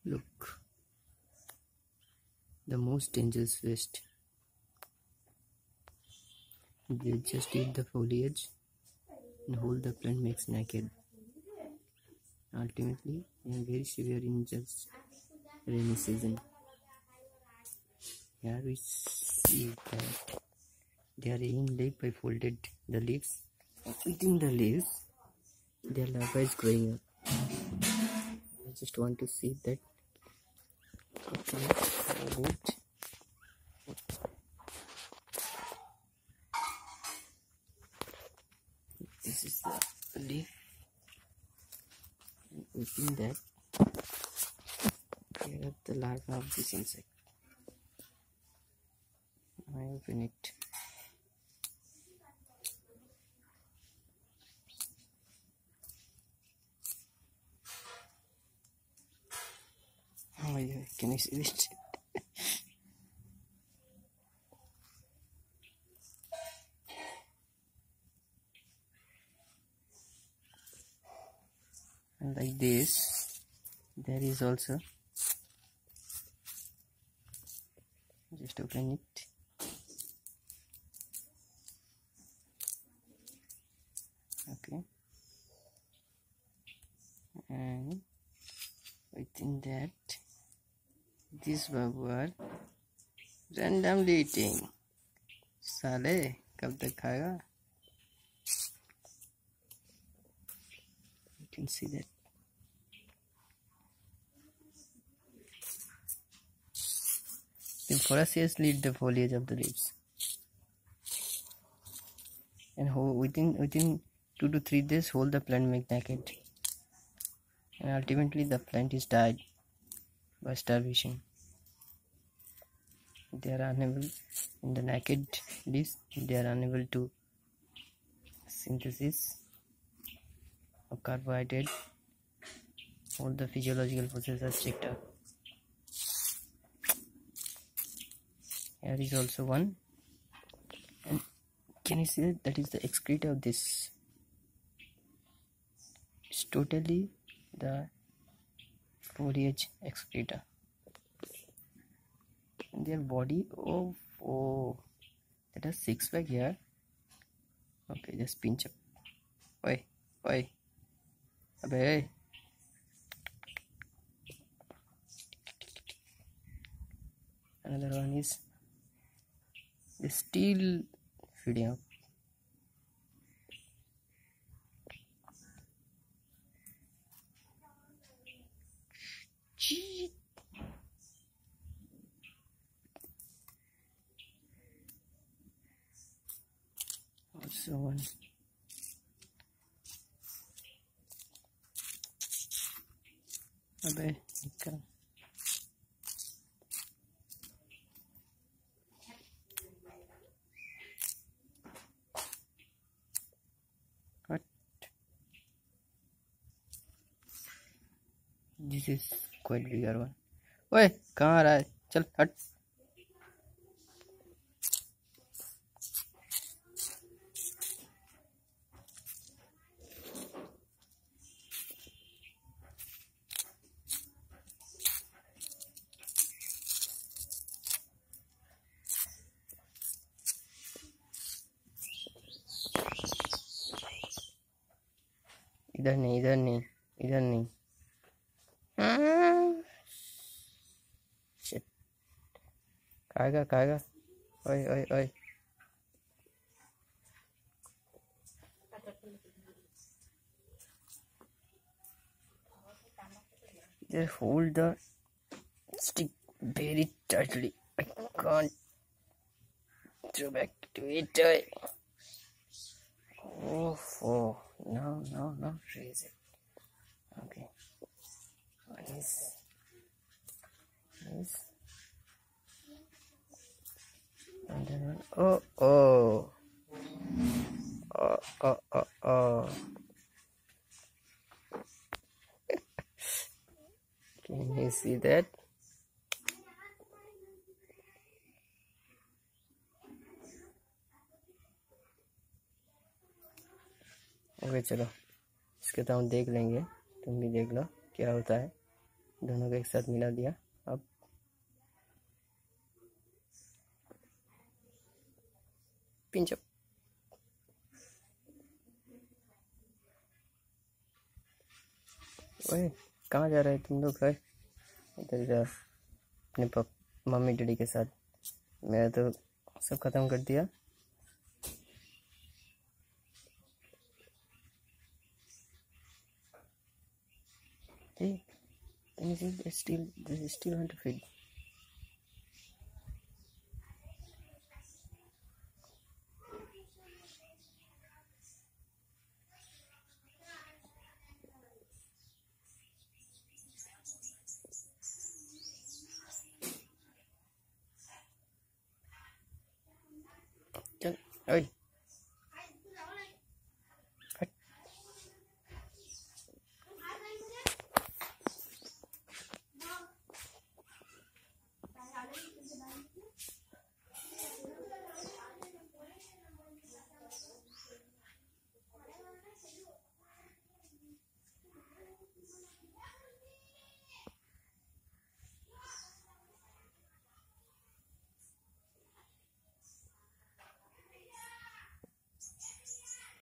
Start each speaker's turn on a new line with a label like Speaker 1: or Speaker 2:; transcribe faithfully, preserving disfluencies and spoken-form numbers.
Speaker 1: Look, the most dangerous waste. They just eat the foliage and hold the plant makes naked. Ultimately, they are very severe in just rainy season. Here we see that they are eating leaf by folded the leaves. Within the leaves, their larva is growing up. I just want to see that. Okay, wait. This is the leaf. Within that, here are the larva of this insect. I open it. Oh yeah, can you see it? And like this, there is also. Just open it. Okay. And within that, this babu are randomly eating. साले कब तक खाएगा? You can see that. They voraciously eat the foliage of the leaves, and within within two to three days, hold the plant make naked, and ultimately the plant is died by starvation. They are unable in the naked leaves. They are unable to synthesis of carbohydrate. All the physiological processes are checked out. Here is also one, and can you see that? That is the excreta of this. It's totally the foliage excreta. And their body, oh, oh, that has six pack here. Okay, just pinch up. Oi, oi, abe. Another one is the still feeding up. Gee. Also one. Abe, come. What? This is quite bigger one. ओए कहाँ आ रहा है? चल हट. इधर नहीं, इधर नहीं, इधर नहीं. Shit. खाएगा खाएगा. ओए ओए ओए. They hold the stick very tightly. I can't throw back to it. Oh, oh. No, no, no, raise it. Okay. One is this. And then one. Oh, oh. Oh, oh, oh, oh. Can you see that? Okay चलो, इसके तो हम देख लेंगे. तुम भी देख लो क्या होता है. दोनों को एक साथ मिला दिया। अब पिंच अप। ओए कहाँ जा रहे हैं तुम लोग? है इधर जा अपने पाप मम्मी डैडी के साथ। मैं तो सब खत्म कर दिया। Hey, can you see they still they still want to feed? चल ओए